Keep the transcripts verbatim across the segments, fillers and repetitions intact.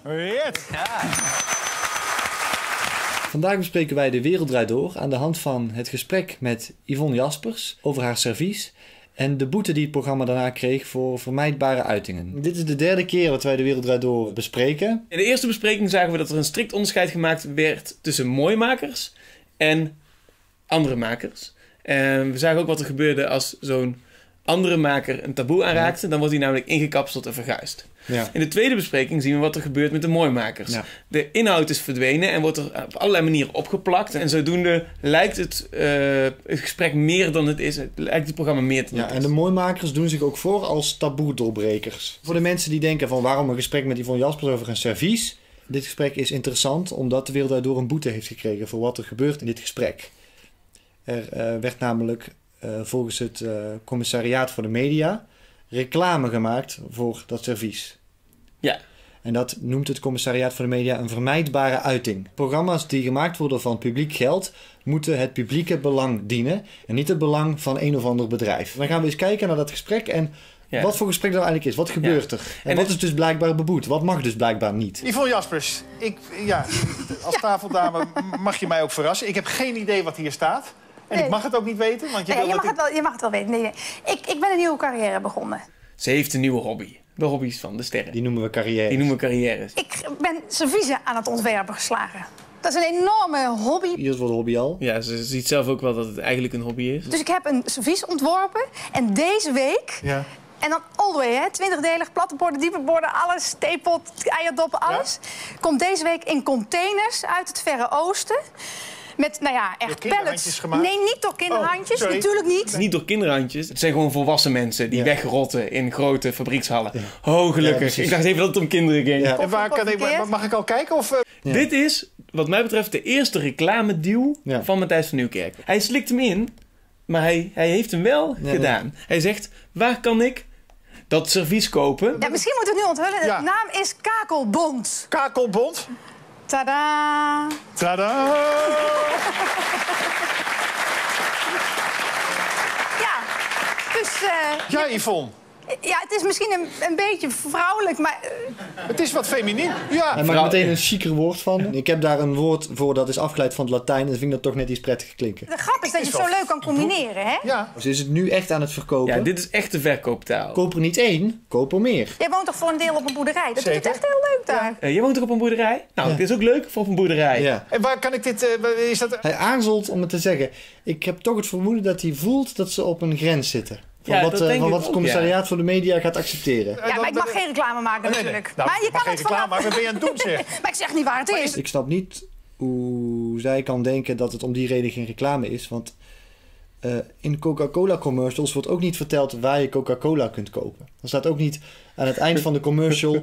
Jet. Ja. Vandaag bespreken wij De Wereld Draait Door aan de hand van het gesprek met Yvonne Jaspers over haar servies en de boete die het programma daarna kreeg voor vermijdbare uitingen. Dit is de derde keer dat wij De Wereld Draait Door bespreken. In de eerste bespreking zagen we dat er een strikt onderscheid gemaakt werd tussen mooimakers en andere makers. En we zagen ook wat er gebeurde als zo'n andere maker een taboe aanraakte. Dan wordt hij namelijk ingekapseld en verguisd. Ja. In de tweede bespreking zien we wat er gebeurt met de mooimakers. Ja. De inhoud is verdwenen en wordt er op allerlei manieren opgeplakt. En zodoende lijkt het, uh, het gesprek meer dan het is. Het lijkt het programma meer dan ja, het is. En de mooimakers doen zich ook voor als taboe-doorbrekers. Voor de mensen die denken van waarom een gesprek met Yvonne Jaspers over een servies. Dit gesprek is interessant omdat De Wereld Draait Door een boete heeft gekregen voor wat er gebeurt in dit gesprek. Er uh, werd namelijk uh, volgens het uh, commissariaat voor de media reclame gemaakt voor dat servies. Ja. En dat noemt het commissariaat voor de media een vermijdbare uiting. Programma's die gemaakt worden van publiek geld moeten het publieke belang dienen en niet het belang van een of ander bedrijf. Dan gaan we eens kijken naar dat gesprek en ja. wat voor gesprek dat eigenlijk is. Wat gebeurt ja. er? En, en wat het... is dus blijkbaar beboet? Wat mag dus blijkbaar niet? Yvonne Jaspers, ik, ja, als ja. tafeldame mag je mij ook verrassen. Ik heb geen idee wat hier staat. En nee. ik mag het ook niet weten. Want je, nee, je, mag ik... het wel, je mag het wel weten. Nee, nee. Ik, ik ben een nieuwe carrière begonnen. Ze heeft een nieuwe hobby. De hobby's van de sterren. Die noemen we carrières. Die noemen we carrières. Ik ben serviezen aan het ontwerpen geslagen. Dat is een enorme hobby. Hier is voor de hobby al. Ja, ze ziet zelf ook wel dat het eigenlijk een hobby is. Dus ik heb een servies ontworpen. En deze week... Ja. En dan all the way, hè? twintigdelig, platte borden, diepe borden, alles, stapelt, eierdoppen, alles. Ja. Komt deze week in containers uit het Verre Oosten. Met, nou ja, echt pallets. Gemaakt? Nee, niet door kinderhandjes, oh, natuurlijk niet. Niet door kinderhandjes. Het zijn gewoon volwassen mensen die ja. wegrotten in grote fabriekshallen. Ja. Oh, gelukkig. Ja, ik dacht even dat het om kinderen ging. Ja. En waar kan ik, mag ik al kijken? Of, uh... ja. Dit is, wat mij betreft, de eerste reclamedeal ja. van Matthijs van Nieuwkerk. Hij slikt hem in, maar hij, hij heeft hem wel ja, gedaan. Ja. Hij zegt, waar kan ik dat servies kopen? Ja, misschien moeten we het nu onthullen. Ja. De naam is Kakelbond. Kakelbond? Tadaa! Tadaa! Ja, dus... Uh, ja, Yvonne. Ja, het is misschien een, een beetje vrouwelijk, maar... Uh... Het is wat feminien. Ja. Hij maakt meteen een chiquer woord van. Ik heb daar een woord voor dat is afgeleid van het Latijn en vind ik dat toch net iets prettiger klinken. De grap is dat je het zo leuk kan combineren, hè? Ja. Dus is het nu echt aan het verkopen? Ja, dit is echt de verkooptaal. Koop er niet één, koop er meer. Jij woont toch voor een deel op een boerderij? Dat Zeker. Doet het echt heel leuk daar. Ja. Uh, jij woont toch op een boerderij? Nou, het ja. is ook leuk voor op een boerderij. Ja. En waar kan ik dit... Uh, is dat... Hij aarzelt om het te zeggen. Ik heb toch het vermoeden dat hij voelt dat ze op een grens zitten. Van, ja, wat, uh, van wat het commissariaat ja. voor de media gaat accepteren. Ja, maar ik mag geen reclame maken nee, natuurlijk. Nee. Nou, maar je kan geen het reclame maken, wat ben je aan het doen, zeg? Maar ik zeg niet waar het is. Ik snap niet hoe zij kan denken dat het om die reden geen reclame is. Want uh, in Coca-Cola commercials wordt ook niet verteld waar je Coca-Cola kunt kopen. Er staat ook niet aan het eind van de commercial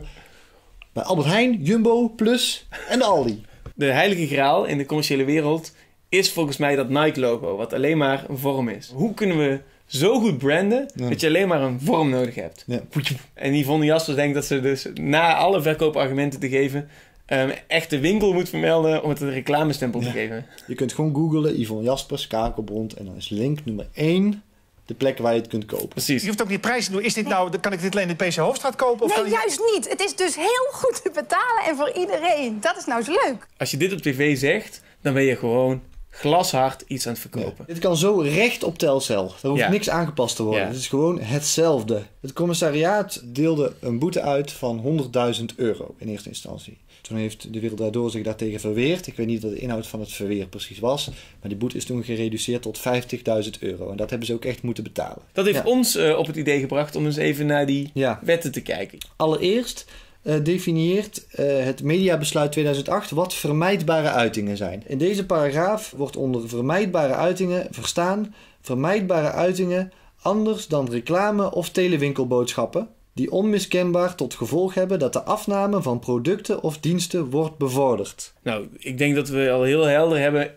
bij Albert Heijn, Jumbo, Plus en de Aldi. De heilige graal in de commerciële wereld is volgens mij dat Nike-logo, wat alleen maar een vorm is. Hoe kunnen we zo goed branden ja. dat je alleen maar een vorm nodig hebt? Ja. En Yvonne Jaspers denkt dat ze dus na alle verkoopargumenten te geven Um, echt de winkel moet vermelden om het een reclamestempel ja. te geven. Je kunt gewoon googlen Yvonne Jaspers, Kakelbond en dan is link nummer één de plek waar je het kunt kopen. Precies. Je hoeft ook niet prijzen te doen. Is dit nee. nou, kan ik dit alleen in de P C Hoofdstraat kopen? Of nee, kan je... juist niet. Het is dus heel goed te betalen en voor iedereen. Dat is nou zo leuk. Als je dit op tv zegt, dan ben je gewoon glashard iets aan het verkopen. Ja. Dit kan zo recht op Telcel. Er hoeft ja. niks aangepast te worden. Ja. Het is gewoon hetzelfde. Het commissariaat deelde een boete uit van honderdduizend euro in eerste instantie. Toen heeft De Wereld Draait Door zich daartegen verweerd. Ik weet niet wat de inhoud van het verweer precies was. Maar die boete is toen gereduceerd tot vijftigduizend euro. En dat hebben ze ook echt moeten betalen. Dat heeft ja. ons uh, op het idee gebracht om eens even naar die ja. wetten te kijken. Allereerst uh, definieert uh, het mediabesluit tweeduizend acht wat vermijdbare uitingen zijn. In deze paragraaf wordt onder vermijdbare uitingen verstaan vermijdbare uitingen anders dan reclame of telewinkelboodschappen die onmiskenbaar tot gevolg hebben dat de afname van producten of diensten wordt bevorderd. Nou, ik denk dat we al heel helder hebben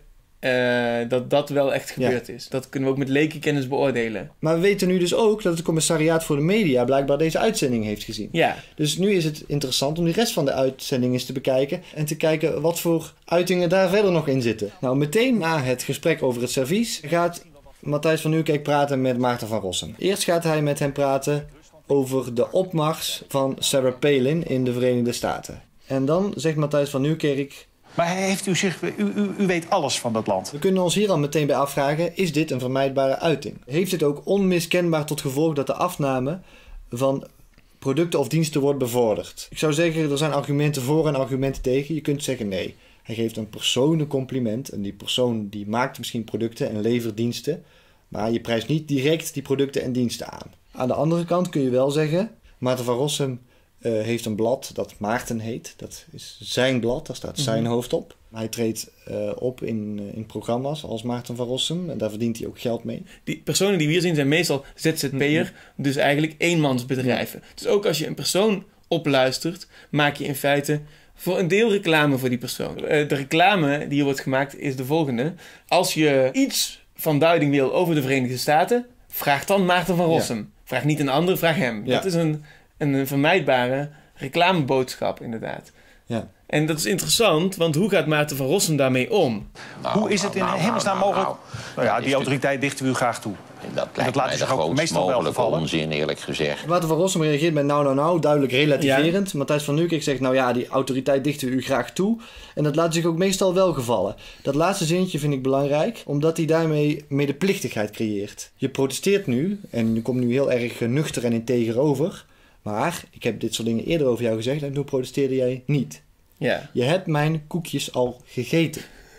uh, dat dat wel echt gebeurd ja. is. Dat kunnen we ook met lekenkennis beoordelen. Maar we weten nu dus ook dat het commissariaat voor de media blijkbaar deze uitzending heeft gezien. Ja. Dus nu is het interessant om de rest van de uitzending eens te bekijken en te kijken wat voor uitingen daar verder nog in zitten. Nou, meteen na het gesprek over het servies gaat Matthijs van Nieuwkerk praten met Maarten van Rossum. Eerst gaat hij met hem praten over de opmars van Sarah Palin in de Verenigde Staten. En dan zegt Matthijs van Nieuwkerk... Maar heeft u, zich, u, u, u weet alles van dat land. We kunnen ons hier al meteen bij afvragen, is dit een vermijdbare uiting? Heeft dit ook onmiskenbaar tot gevolg dat de afname van producten of diensten wordt bevorderd? Ik zou zeggen, er zijn argumenten voor en argumenten tegen. Je kunt zeggen nee. Hij geeft een persoon een compliment en die persoon die maakt misschien producten en levert diensten. Maar je prijst niet direct die producten en diensten aan. Aan de andere kant kun je wel zeggen, Maarten van Rossum uh, heeft een blad dat Maarten heet. Dat is zijn blad, daar staat zijn mm-hmm. hoofd op. Hij treedt uh, op in, uh, in programma's als Maarten van Rossum en daar verdient hij ook geld mee. Die personen die we hier zien zijn meestal Z Z P'er, mm-hmm. dus eigenlijk eenmansbedrijven. Ja. Dus ook als je een persoon opluistert, maak je in feite voor een deel reclame voor die persoon. Uh, de reclame die hier wordt gemaakt is de volgende. Als je iets van duiding wil over de Verenigde Staten, vraag dan Maarten van Rossum. Ja. Vraag niet een ander, vraag hem. Ja. Dat is een, een vermijdbare reclameboodschap inderdaad. Ja. En dat is interessant, want hoe gaat Maarten van Rossum daarmee om? Nou, hoe is het in nou, hemelsnaam nou, mogelijk? Nou, nou ja, die autoriteit dichten we u graag toe. Dat lijkt dat mij de grootst mogelijke onzin, eerlijk gezegd. Maarten van Rossum reageert met nou, nou, nou, duidelijk relativerend. Ja. Matthijs van Nieuwkerk zegt, nou ja, die autoriteit dichten we u graag toe. En dat laat zich ook meestal wel gevallen. Dat laatste zinnetje vind ik belangrijk, omdat hij daarmee medeplichtigheid creëert. Je protesteert nu, en je komt nu heel erg nuchter en integer over. Maar, ik heb dit soort dingen eerder over jou gezegd en toen protesteerde jij niet. Ja. Je hebt mijn koekjes al gegeten.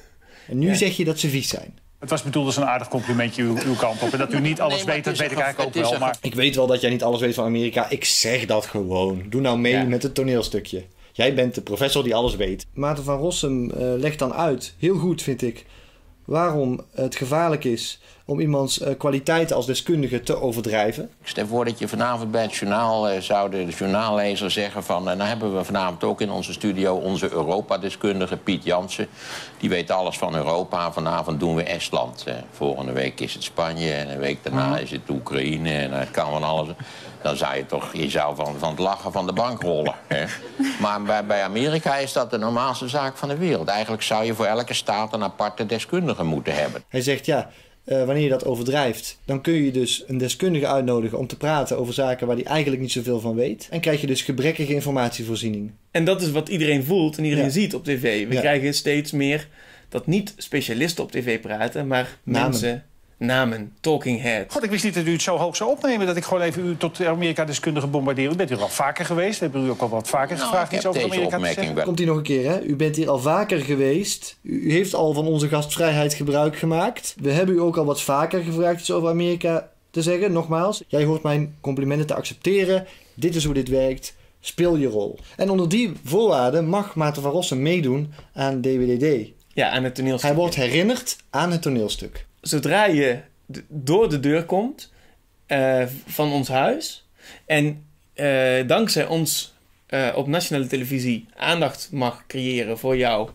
En nu ja. zeg je dat ze vies zijn. Het was bedoeld als een aardig complimentje uw, uw kant op. En dat u niet alles nee, weet, dat weet ik eigenlijk ook wel. Maar... Ik weet wel dat jij niet alles weet van Amerika. Ik zeg dat gewoon. Doe nou mee ja. met het toneelstukje. Jij bent de professor die alles weet. Maarten van Rossum uh, legt dan uit, heel goed vind ik, waarom het gevaarlijk is om iemands uh, kwaliteiten als deskundige te overdrijven. Ik stel voor dat je vanavond bij het journaal uh, zou de journaallezer zeggen van... Uh, nou hebben we vanavond ook in onze studio onze Europa-deskundige Piet Jansen. Die weet alles van Europa. Vanavond doen we Estland. Uh, volgende week is het Spanje en een week daarna mm. is het Oekraïne. En het uh, kan van alles. Dan zou je toch, je zou van, van het lachen van de bank rollen. Hè? Maar bij, bij Amerika is dat de normaalste zaak van de wereld. Eigenlijk zou je voor elke staat een aparte deskundige moeten hebben. Hij zegt ja... Uh, wanneer je dat overdrijft, dan kun je dus een deskundige uitnodigen om te praten over zaken waar hij eigenlijk niet zoveel van weet. En krijg je dus gebrekkige informatievoorziening. En dat is wat iedereen voelt en iedereen ja. ziet op tv. We ja. krijgen steeds meer dat niet specialisten op tv praten, maar namen. mensen, namen, talking heads. God, ik wist niet dat u het zo hoog zou opnemen dat ik gewoon even u tot Amerika-deskundige bombardeer. U bent hier al vaker geweest, hebben u ook al wat vaker nou, gevraagd iets over Amerika te zeggen? Komt hier nog een keer, hè? U bent hier al vaker geweest. U heeft al van onze gastvrijheid gebruik gemaakt. We hebben u ook al wat vaker gevraagd iets over Amerika te zeggen. Nogmaals, jij hoort mijn complimenten te accepteren. Dit is hoe dit werkt. Speel je rol. En onder die voorwaarden mag Maarten van Rossum meedoen aan D W D D. Ja, aan het toneelstuk. Hij wordt herinnerd aan het toneelstuk. Zodra je d- door de deur komt uh, van ons huis en uh, dankzij ons uh, op nationale televisie aandacht mag creëren voor jouw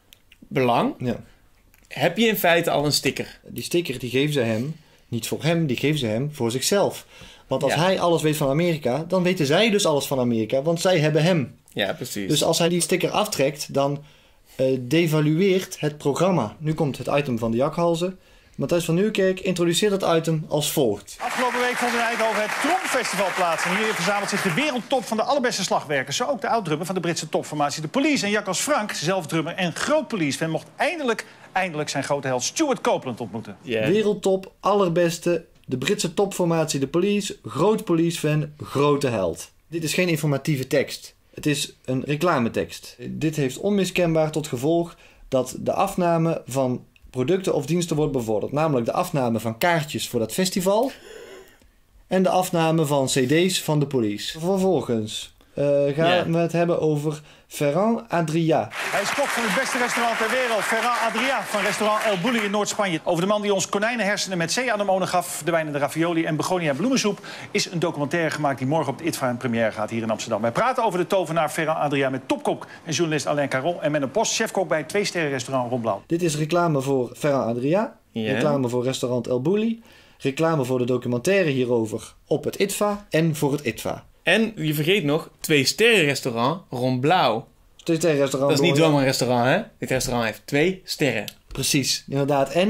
belang, ja. heb je in feite al een sticker. Die sticker die geven ze hem, niet voor hem, die geven ze hem voor zichzelf. Want als ja. hij alles weet van Amerika, dan weten zij dus alles van Amerika, want zij hebben hem. Ja, precies. Dus als hij die sticker aftrekt, dan uh, devalueert het programma. Nu komt het item van de jakhalzen. Matthijs van Nieuwkerk introduceert het item als volgt. Afgelopen week vond in Eindhoven het Tromfestival plaats. En hier verzamelt zich de wereldtop van de allerbeste slagwerkers. Zo ook de oud-drummer van de Britse topformatie de Police. En Jacques Frank, zelf drummer en groot Police-fan, mocht eindelijk, eindelijk zijn grote held Stuart Copeland ontmoeten. Yeah. Wereldtop, allerbeste, de Britse topformatie de Police, groot Police-fan, grote held. Dit is geen informatieve tekst. Het is een reclametekst. Dit heeft onmiskenbaar tot gevolg dat de afname van producten of diensten wordt bevorderd. Namelijk de afname van kaartjes voor dat festival en de afname van cd's van de Police. Vervolgens uh, gaan yeah. we het hebben over Ferran Adrià. Hij is kok van het beste restaurant ter wereld, Ferran Adrià van restaurant El Bulli in Noord-Spanje. Over de man die ons konijnenhersenen met zeeanemonen gaf, de wijn en de ravioli en begonia bloemensoep, is een documentaire gemaakt die morgen op de I T V A in première gaat hier in Amsterdam. Wij praten over de tovenaar Ferran Adrià met topkok en journalist Alain Caron en met een post chefkok bij het twee-sterren restaurant Romblauw. Dit is reclame voor Ferran Adrià, yeah. reclame voor restaurant El Bulli, reclame voor de documentaire hierover op het I T V A en voor het I T V A. En je vergeet nog, twee-sterren restaurant Romblauw. Twee-sterren restaurant. Dat is niet zomaar een restaurant, hè? Dit restaurant heeft twee sterren. Precies, inderdaad. En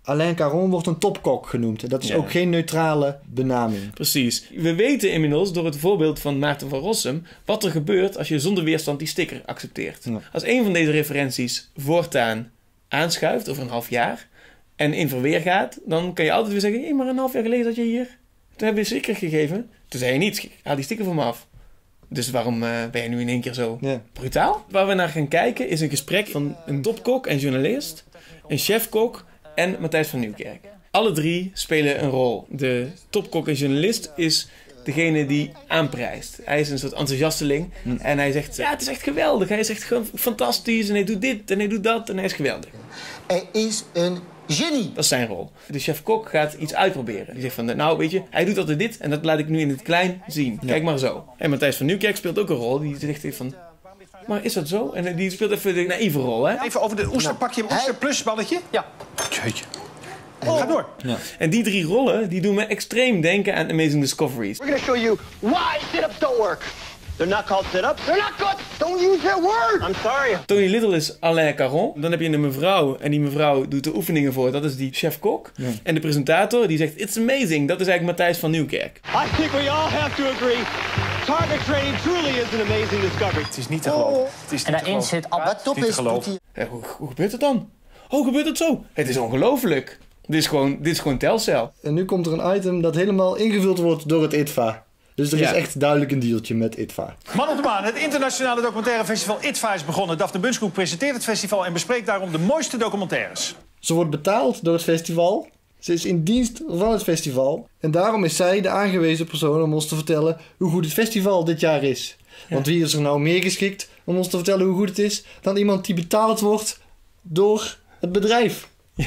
Alain Caron wordt een topkok genoemd. Dat is Ja. ook geen neutrale benaming. Precies. We weten inmiddels door het voorbeeld van Maarten van Rossum wat er gebeurt als je zonder weerstand die sticker accepteert. Ja. Als een van deze referenties voortaan aanschuift over een half jaar en in verweer gaat, dan kan je altijd weer zeggen, hé, maar een half jaar geleden zat je hier. Toen hebben we een sticker gegeven. Toen zei je niet, haal die sticker van me af. Dus waarom uh, ben je nu in één keer zo Ja. brutaal? Waar we naar gaan kijken is een gesprek van een topkok en journalist, een chefkok en Matthijs van Nieuwkerk. Alle drie spelen een rol. De topkok en journalist is degene die aanprijst. Hij is een soort enthousiasteling hm. en hij zegt, ja, het is echt geweldig. Hij is echt gewoon fantastisch en hij doet dit en hij doet dat en hij is geweldig. Hij is een genie. Dat is zijn rol. De chef-kok gaat iets uitproberen. Die zegt van, nou weet je, hij doet altijd dit en dat laat ik nu in het klein zien. Kijk maar zo. En Matthijs van Nieuwkerk speelt ook een rol. Die zegt van, maar is dat zo? En die speelt even de naïeve rol, hè? Even over de oester. Pak je een oester plus balletje? Ja. Jeetje. Oh. Ga door. Ja. En die drie rollen, die doen me extreem denken aan Amazing Discoveries. We're gonna show you why sit-ups don't work. They're not called sit-ups. They're not good. Don't use that word. I'm sorry. Tony Little is Alain Caron. Dan heb je een mevrouw en die mevrouw doet de oefeningen voor. Dat is die chef-kok. Ja. En de presentator die zegt, it's amazing. Dat is eigenlijk Matthijs van Nieuwkerk. I think we all have to agree. Target training truly is an amazing discovery. Het is niet te geloven. Het is En daarin zit al wat top is. Ja, hoe, hoe gebeurt het dan? Oh, gebeurt het zo? Het is ongelooflijk. Dit is gewoon, dit is gewoon Telcel. En nu komt er een item dat helemaal ingevuld wordt door het I T V A. Dus er ja. is echt duidelijk een dealtje met I T V A. Man op de maan, het internationale documentaire festival I T V A is begonnen. Daphne Bunskoek presenteert het festival en bespreekt daarom de mooiste documentaires. Ze wordt betaald door het festival. Ze is in dienst van het festival. En daarom is zij de aangewezen persoon om ons te vertellen hoe goed het festival dit jaar is. Ja. Want wie is er nou meer geschikt om ons te vertellen hoe goed het is dan iemand die betaald wordt door het bedrijf? Ja.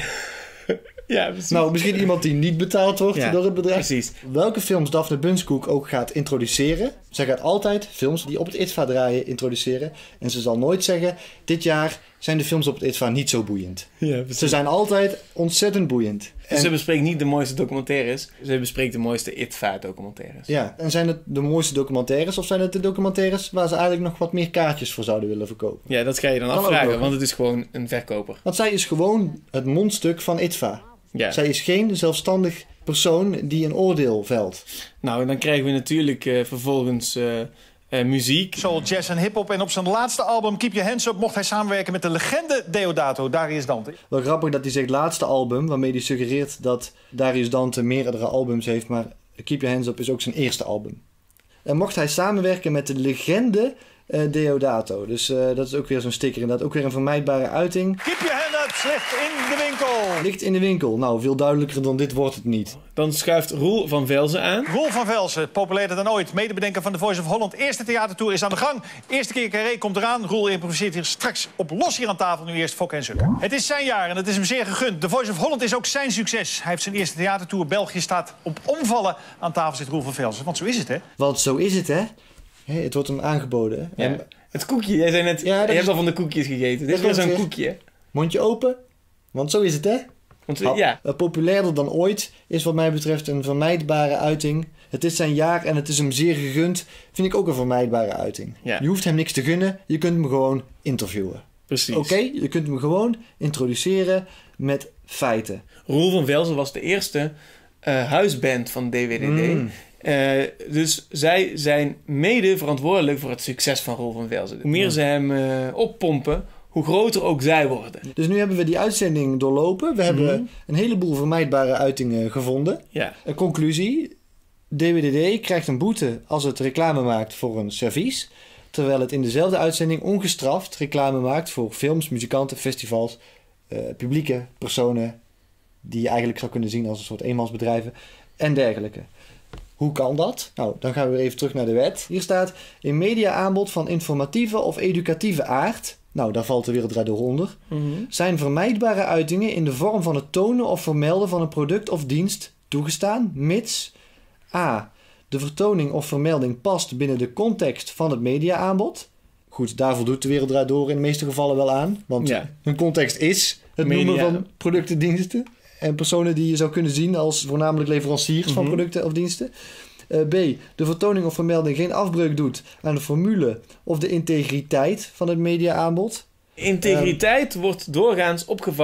Ja, precies. Nou, misschien iemand die niet betaald wordt ja, door het bedrijf. Precies. Welke films Daphne Bunskoek ook gaat introduceren. Zij gaat altijd films die op het I T V A draaien introduceren. En ze zal nooit zeggen, dit jaar zijn de films op het I T V A niet zo boeiend. Ja, ze zijn altijd ontzettend boeiend. En ze bespreekt niet de mooiste documentaires. Ze bespreekt de mooiste I T V A documentaires. Ja, en zijn het de mooiste documentaires of zijn het de documentaires waar ze eigenlijk nog wat meer kaartjes voor zouden willen verkopen? Ja, dat ga je dan kan afvragen, want het is gewoon een verkoper. Want zij is gewoon het mondstuk van I T V A. Ja. Zij is geen zelfstandig persoon die een oordeel velt. Nou, en dan krijgen we natuurlijk uh, vervolgens uh, uh, muziek. Soul, jazz en hiphop. En op zijn laatste album Keep Your Hands Up mocht hij samenwerken met de legende Deodato, Darius Dante. Wel grappig dat hij zegt laatste album, waarmee hij suggereert dat Darius Dante meerdere albums heeft, maar Keep Your Hands Up is ook zijn eerste album. En mocht hij samenwerken met de legende uh, Deodato. Dus uh, dat is ook weer zo'n sticker inderdaad. Ook weer een vermijdbare uiting. Keep Your Hands Up ligt in de winkel. Ligt in de winkel. Nou, veel duidelijker dan dit wordt het niet. Dan schuift Roel van Velzen aan. Roel van Velzen, populairder dan ooit. Medebedenker van The Voice of Holland. Eerste theatertour is aan de gang. Eerste keer Carré komt eraan. Roel improviseert hier straks op los hier aan tafel. Nu eerst Fok en Zucker. Het is zijn jaar en het is hem zeer gegund. The Voice of Holland is ook zijn succes. Hij heeft zijn eerste theatertour. België staat op omvallen. Aan tafel zit Roel van Velzen. Want zo is het, hè? Want zo is het, hè? Hey, het wordt hem aangeboden. Ja. En... Het koekje, jij zei net, ja, je is... hebt al van de koekjes gegeten. Dit is weer zo'n weer... koekje. Mondje open, want zo is het, hè? Want, ja. uh, populairder dan ooit is wat mij betreft een vermijdbare uiting. Het is zijn jaar en het is hem zeer gegund. Vind ik ook een vermijdbare uiting. Ja. Je hoeft hem niks te gunnen, je kunt hem gewoon interviewen. Precies. Oké, okay? Je kunt hem gewoon introduceren met feiten. Roel van Velzen was de eerste uh, huisband van D W D D. Mm. Uh, dus zij zijn mede verantwoordelijk voor het succes van Roel van Velzen. Hoe meer ze hem uh, oppompen, hoe groter ook zij worden. Dus nu hebben we die uitzending doorlopen. We hebben mm-hmm. een heleboel vermijdbare uitingen gevonden. Ja. Een conclusie. D W D D krijgt een boete als het reclame maakt voor een servies. Terwijl het in dezelfde uitzending ongestraft reclame maakt voor films, muzikanten, festivals, uh, publieke personen die je eigenlijk zou kunnen zien als een soort eenmansbedrijven en dergelijke. Hoe kan dat? Nou, dan gaan we weer even terug naar de wet. Hier staat een mediaaanbod van informatieve of educatieve aard. Nou, daar valt de Wereld Draait Door onder. Mm-hmm. Zijn vermijdbare uitingen in de vorm van het tonen of vermelden van een product of dienst toegestaan, mits a. de vertoning of vermelding past binnen de context van het mediaaanbod. Goed, daar voldoet de Wereld Draait Door in de meeste gevallen wel aan. Want ja. hun context is het Media. noemen van producten, diensten. En personen die je zou kunnen zien als voornamelijk leveranciers mm-hmm. van producten of diensten. Uh, B. De vertoning of vermelding geen afbreuk doet aan de formule of de integriteit van het mediaaanbod. Integriteit uh, wordt doorgaans opgevat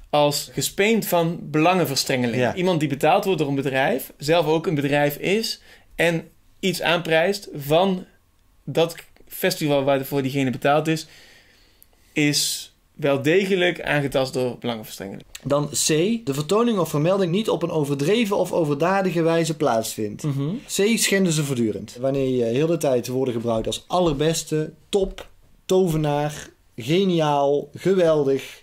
als gespeend van belangenverstrengeling. Ja. Iemand die betaald wordt door een bedrijf, zelf ook een bedrijf is en iets aanprijst van dat festival waarvoor diegene betaald is, is wel degelijk aangetast door belangenverstrengeling. Dan C. De vertoning of vermelding niet op een overdreven of overdadige wijze plaatsvindt. Mm-hmm. C. Schenden ze voortdurend. Wanneer je heel de tijd worden gebruikt als allerbeste, top, tovenaar, geniaal, geweldig.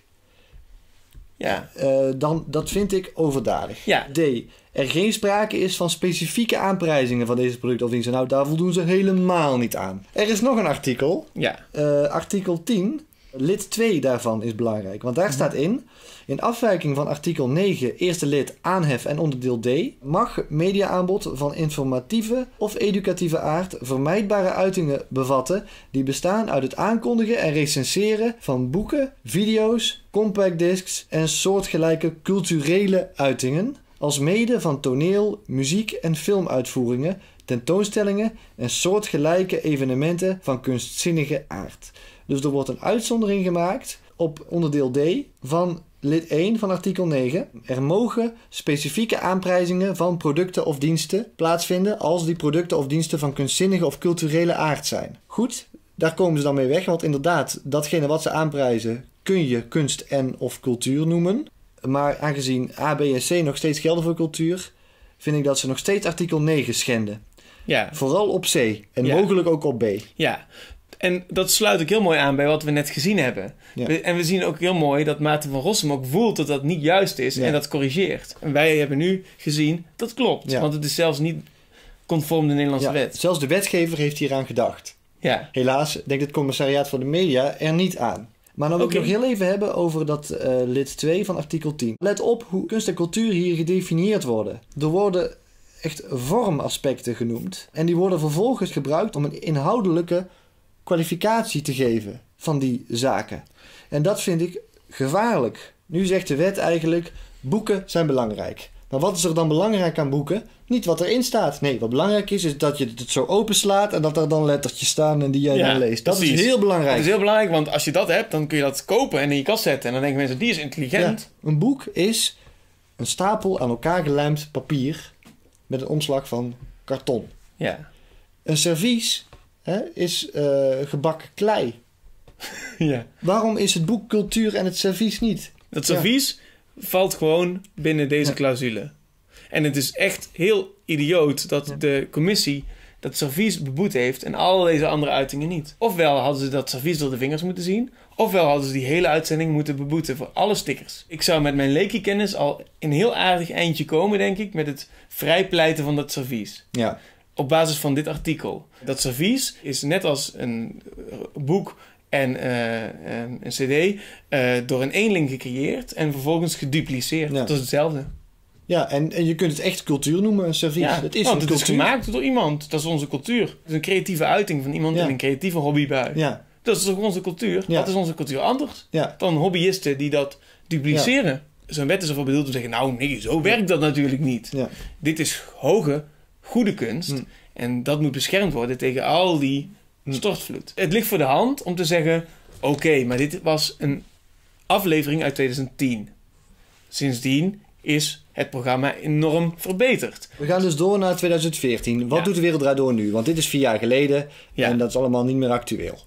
Ja. Uh, dan, dat vind ik overdadig. Ja. D. Er geen sprake is van specifieke aanprijzingen van deze producten of diensten. Nou, daar voldoen ze helemaal niet aan. Er is nog een artikel. Ja. Uh, artikel tien. Lid twee daarvan is belangrijk. Want daar staat in... In afwijking van artikel negen, eerste lid, aanhef en onderdeel D... mag mediaaanbod van informatieve of educatieve aard... vermijdbare uitingen bevatten... die bestaan uit het aankondigen en recenseren van boeken, video's, compact discs... en soortgelijke culturele uitingen... alsmede van toneel, muziek en filmuitvoeringen... tentoonstellingen en soortgelijke evenementen van kunstzinnige aard... Dus er wordt een uitzondering gemaakt op onderdeel D van lid één van artikel negen. Er mogen specifieke aanprijzingen van producten of diensten plaatsvinden als die producten of diensten van kunstzinnige of culturele aard zijn. Goed, daar komen ze dan mee weg, want inderdaad, datgene wat ze aanprijzen kun je kunst en of cultuur noemen. Maar aangezien A, B en C nog steeds gelden voor cultuur, vind ik dat ze nog steeds artikel negen schenden. Ja. Vooral op C en ja. mogelijk ook op B. Ja. En dat sluit ook heel mooi aan bij wat we net gezien hebben. Ja. We, en we zien ook heel mooi dat Maarten van Rossum ook voelt dat dat niet juist is ja. en dat corrigeert. En wij hebben nu gezien, dat klopt. Ja. Want het is zelfs niet conform de Nederlandse ja. wet. Zelfs de wetgever heeft hieraan gedacht. Ja. Helaas denkt het commissariaat voor de media er niet aan. Maar dan wil okay. ik nog heel even hebben over dat uh, lid twee van artikel tien. Let op hoe kunst en cultuur hier gedefinieerd worden. Er worden echt vormaspecten genoemd. En die worden vervolgens gebruikt om een inhoudelijke kwalificatie te geven van die zaken. En dat vind ik gevaarlijk. Nu zegt de wet eigenlijk, boeken zijn belangrijk. Maar wat is er dan belangrijk aan boeken? Niet wat erin staat. Nee, wat belangrijk is, is dat je het zo openslaat en dat er dan lettertjes staan en die jij ja, dan leest. Dat precies. is heel belangrijk. Dat is heel belangrijk, want als je dat hebt, dan kun je dat kopen en in je kast zetten. En dan denken mensen, die is intelligent. Ja, een boek is een stapel aan elkaar gelijmd papier met een omslag van karton. Ja. Een servies hè, is uh, gebakken klei. Ja. Waarom is het boek cultuur en het servies niet? Dat servies ja. valt gewoon binnen deze ja. clausule. En het is echt heel idioot dat ja. de commissie dat servies beboet heeft en al deze andere uitingen niet. Ofwel hadden ze dat servies door de vingers moeten zien, ofwel hadden ze die hele uitzending moeten beboeten voor alle stickers. Ik zou met mijn leekiekennis al een heel aardig eindje komen, denk ik, met het vrijpleiten van dat servies. Ja. Op basis van dit artikel. Dat servies is net als een boek en uh, een, een cd uh, door een eenling gecreëerd en vervolgens gedupliceerd. Ja. Dat is hetzelfde. Ja, en, en je kunt het echt cultuur noemen, een servies. Ja, het is want een het cultuur. is gemaakt door iemand. Dat is onze cultuur. Het is een creatieve uiting van iemand ja. in een creatieve hobbybui. Ja. Dat is toch onze cultuur? Ja. Wat is onze cultuur anders ja. dan hobbyisten die dat dupliceren? Ja. Zo'n wet is ervoor bedoeld om te zeggen, nou nee, zo werkt dat natuurlijk niet. Ja. Dit is hoge, goede kunst. Hm. En dat moet beschermd worden tegen al die hm. stortvloed. Het ligt voor de hand om te zeggen, oké, okay, maar dit was een aflevering uit twintig tien. Sindsdien is het programma enorm verbeterd. We gaan dus door naar twintig veertien. Wat ja. doet de Wereld Draait Door nu? Want dit is vier jaar geleden ja. en dat is allemaal niet meer actueel.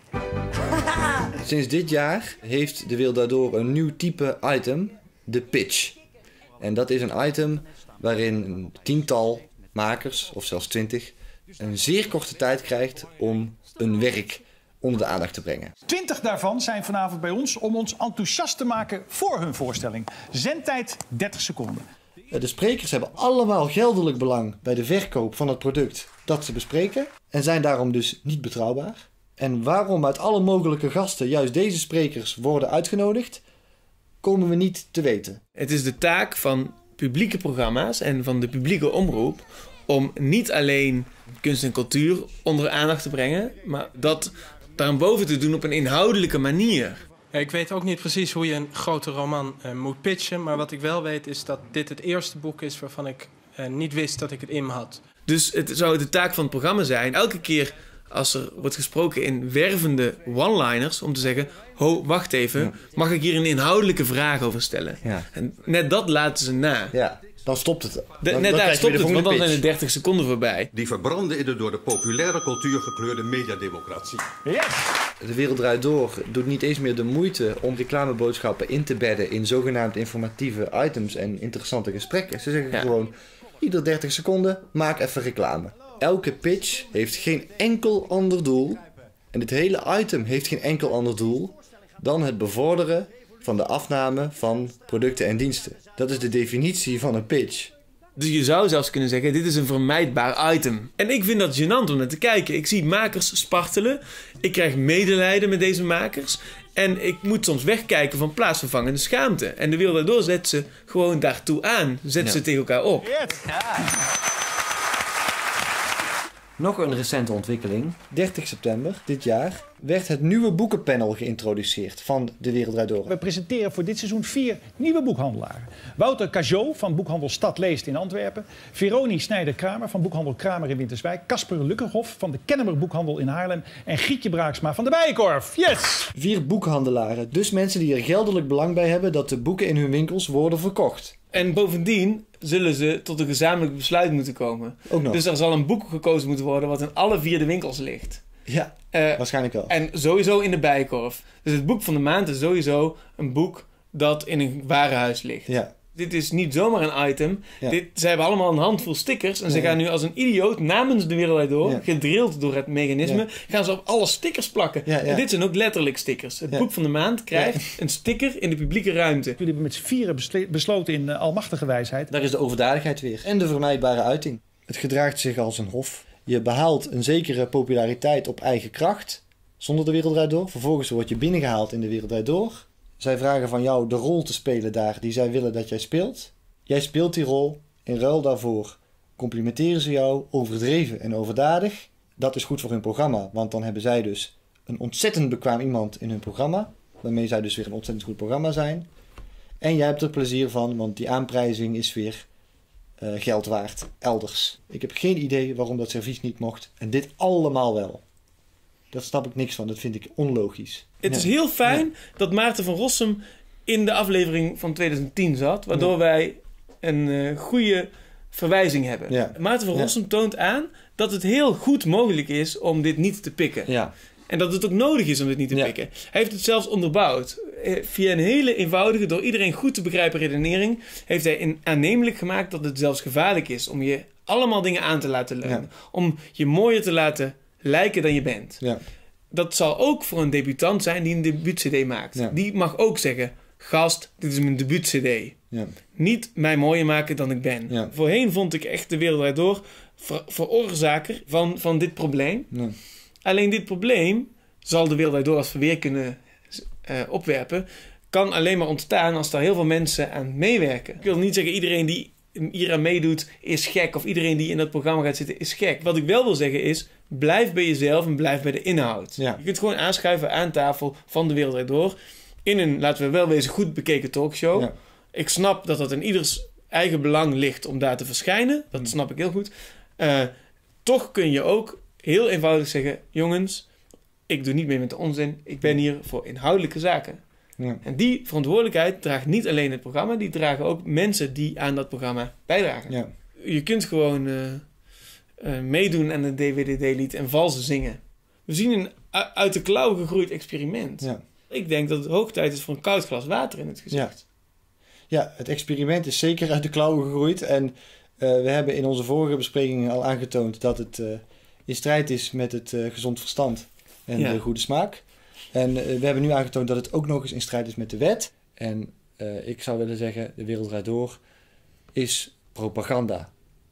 Sinds dit jaar heeft de Wereld Draait Door een nieuw type item, de pitch. En dat is een item waarin een tiental makers, of zelfs twintig, een zeer korte tijd krijgt om een werk onder de aandacht te brengen. Twintig daarvan zijn vanavond bij ons om ons enthousiast te maken voor hun voorstelling. Zendtijd dertig seconden. De sprekers hebben allemaal geldelijk belang bij de verkoop van het product dat ze bespreken en zijn daarom dus niet betrouwbaar. En waarom uit alle mogelijke gasten juist deze sprekers worden uitgenodigd, komen we niet te weten. Het is de taak van publieke programma's en van de publieke omroep om niet alleen kunst en cultuur onder aandacht te brengen, maar dat daarboven te doen op een inhoudelijke manier. Ja, ik weet ook niet precies hoe je een grote roman uh, moet pitchen, maar wat ik wel weet is dat dit het eerste boek is waarvan ik uh, niet wist dat ik het in me had. Dus het zou de taak van het programma zijn elke keer als er wordt gesproken in wervende one-liners om te zeggen, ho, wacht even, ja. mag ik hier een inhoudelijke vraag over stellen? Ja. En net dat laten ze na. Ja, dan stopt het. Dan, de, net dan daar stopt het, want dan pitch. zijn er dertig seconden voorbij. Die verbranden in de door de populaire cultuur gekleurde mediademocratie. Yes. De Wereld Draait Door doet niet eens meer de moeite om reclameboodschappen in te bedden in zogenaamd informatieve items en interessante gesprekken. Ze zeggen ja. gewoon, ieder dertig seconden, maak even reclame. Elke pitch heeft geen enkel ander doel, en dit hele item heeft geen enkel ander doel, dan het bevorderen van de afname van producten en diensten. Dat is de definitie van een pitch. Dus je zou zelfs kunnen zeggen, dit is een vermijdbaar item. En ik vind dat gênant om naar te kijken. Ik zie makers spartelen. Ik krijg medelijden met deze makers. En ik moet soms wegkijken van plaatsvervangende schaamte. En de Wereld Draait Door zet ze gewoon daartoe aan. Zet ja. ze tegen elkaar op. Yes. Ja. Nog een recente ontwikkeling. dertig september dit jaar werd het nieuwe boekenpanel geïntroduceerd van De Wereld Draait Door. We presenteren voor dit seizoen vier nieuwe boekhandelaren. Wouter Cajot van boekhandel Stad Leest in Antwerpen. Veronie Snijder-Kramer van boekhandel Kramer in Winterswijk. Casper Lukkenhoff van de Kennemer Boekhandel in Haarlem. En Grietje Braaksma van de Bijenkorf. Yes! Vier boekhandelaren. Dus mensen die er geldelijk belang bij hebben dat de boeken in hun winkels worden verkocht. En bovendien zullen ze tot een gezamenlijk besluit moeten komen. Ook nog. Dus er zal een boek gekozen moeten worden wat in alle vier de winkels ligt. Ja, uh, waarschijnlijk wel. En sowieso in de Bijenkorf. Dus het boek van de maand is sowieso een boek dat in een warenhuis ligt. Ja. Dit is niet zomaar een item. Ja. Dit, ze hebben allemaal een handvol stickers. En ze ja. gaan nu als een idioot namens De Wereld Draait Door, ja. gedrild door het mechanisme, ja. gaan ze op alle stickers plakken. Ja, ja. En dit zijn ook letterlijk stickers. Het ja. boek van de maand krijgt ja. een sticker in de publieke ruimte. Jullie hebben met z'n vieren besle- besloten in uh, almachtige wijsheid. Daar is de overdadigheid weer. En de vermijdbare uiting. Het gedraagt zich als een hof. Je behaalt een zekere populariteit op eigen kracht, zonder De Wereld Draait Door. Vervolgens word je binnengehaald in De Wereld Draait Door. Zij vragen van jou de rol te spelen daar die zij willen dat jij speelt. Jij speelt die rol. In ruil daarvoor complimenteren ze jou overdreven en overdadig. Dat is goed voor hun programma, want dan hebben zij dus een ontzettend bekwaam iemand in hun programma, waarmee zij dus weer een ontzettend goed programma zijn. En jij hebt er plezier van, want die aanprijzing is weer uh, geld waard elders. Ik heb geen idee waarom dat servies niet mocht en dit allemaal wel. Daar snap ik niks van, dat vind ik onlogisch. Het ja. is heel fijn ja. dat Maarten van Rossum in de aflevering van twintig tien zat, waardoor ja. wij een uh, goede verwijzing hebben. Ja. Maarten van ja. Rossum toont aan dat het heel goed mogelijk is om dit niet te pikken. Ja. En dat het ook nodig is om dit niet te ja. pikken. Hij heeft het zelfs onderbouwd. Via een hele eenvoudige, door iedereen goed te begrijpen redenering, heeft hij in aannemelijk gemaakt dat het zelfs gevaarlijk is om je allemaal dingen aan te laten leunen. Ja. Om je mooier te laten lijken dan je bent. Ja. Dat zal ook voor een debutant zijn die een debuut-C D maakt. Ja. Die mag ook zeggen, gast, dit is mijn debuut-C D. Ja. Niet mij mooier maken dan ik ben. Ja. Voorheen vond ik echt De Wereld Draait Door ver- veroorzaker van, van dit probleem. Ja. Alleen dit probleem zal De Wereld Draait Door als verweer kunnen uh, opwerpen. Kan alleen maar ontstaan als daar heel veel mensen aan meewerken. Ik wil niet zeggen iedereen die hier aan meedoet is gek. Of iedereen die in dat programma gaat zitten is gek. Wat ik wel wil zeggen is, blijf bij jezelf en blijf bij de inhoud. Ja. Je kunt gewoon aanschuiven aan tafel van De Wereld Draait Door. In een, laten we wel wezen, goed bekeken talkshow. Ja. Ik snap dat dat in ieders eigen belang ligt om daar te verschijnen. Dat mm. snap ik heel goed. Uh, toch kun je ook heel eenvoudig zeggen, jongens, ik doe niet mee met de onzin. Ik ben hier voor inhoudelijke zaken. Ja. En die verantwoordelijkheid draagt niet alleen het programma, die dragen ook mensen die aan dat programma bijdragen. Ja. Je kunt gewoon uh, uh, meedoen aan een D W D D-lied en valse zingen. We zien een uit de klauw gegroeid experiment. Ja. Ik denk dat het hoog tijd is voor een koud glas water in het gezicht. Ja, ja, het experiment is zeker uit de klauwen gegroeid. En uh, we hebben in onze vorige besprekingen al aangetoond dat het uh, in strijd is met het uh, gezond verstand en ja. de goede smaak. En uh, we hebben nu aangetoond dat het ook nog eens in strijd is met de wet. En uh, ik zou willen zeggen, De Wereld Draait Door is propaganda.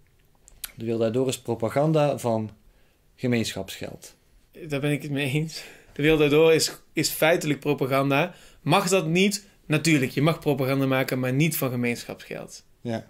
De Wereld Draait Door is propaganda van gemeenschapsgeld. Daar ben ik het mee eens. De Wereld Draait Door is, is feitelijk propaganda. Mag dat niet? Natuurlijk, je mag propaganda maken, maar niet van gemeenschapsgeld. Ja.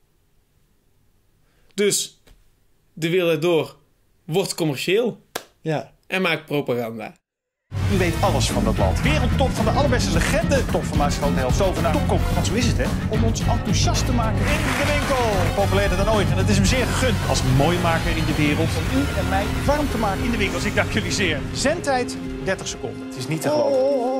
Dus, De Wereld Draait Door wordt commercieel. Ja. En maakt propaganda. U weet alles van dat land. Wereldtop van de allerbeste legende. Top van Maas Groot helft. Tovenaar. Topkok. Want zo is het, hè? Om ons enthousiast te maken in de winkel. Populairder dan ooit. En het is hem zeer gegund. Als mooimaker in de wereld. Om u en mij warm te maken in de winkel. Dus ik dank jullie zeer. Zendtijd dertig seconden. Het is niet te geloven.